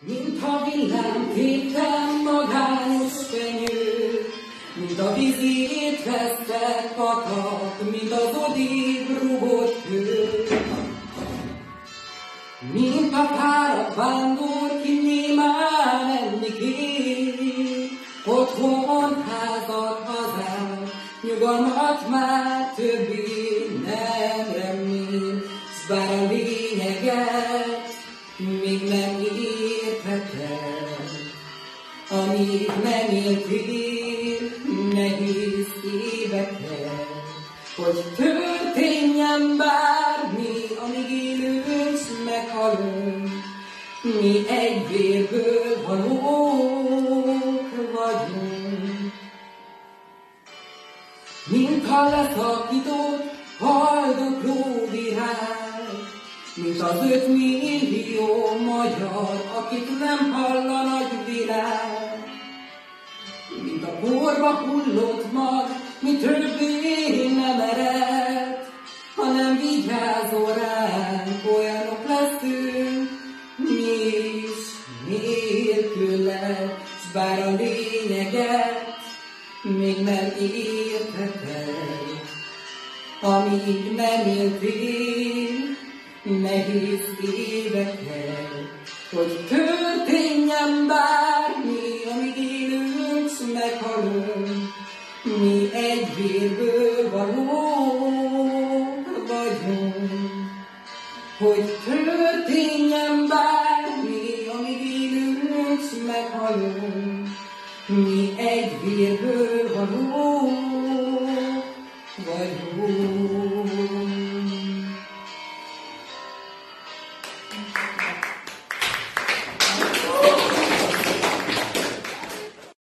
Mint a villámképpen magányos fenyő, mint a vízét vesztett patak, mint az odébb rugott kő. Mint a fáradt vándor, ki némán menni kér, otthon, házat, hazán, nyugalmat már többé nem remél, s bár a lényeget még nem értheted, amíg nem éltél nehéz éveket, hogy történjen bármi, amíg élünk, s meghalunk, mi egy vérből valók vagyunk. Mint a leszakított haldokló virág, mint az 5 millió magyar, akit nem hall a nagy világ. Mint a porba hullott mag, mi többé nem ered, hanem vigyázol ránk, olyanok leszünk mi is nélküled, s bár a lényeget még nem értheted, amíg nem éltél nehéz éveket, hogy történjen bármi, amíg élünk, s meghalunk, mi egy vérből valók vagyunk. Hogy történjen bármi, amíg élünk, s meghalunk, mi egy vérből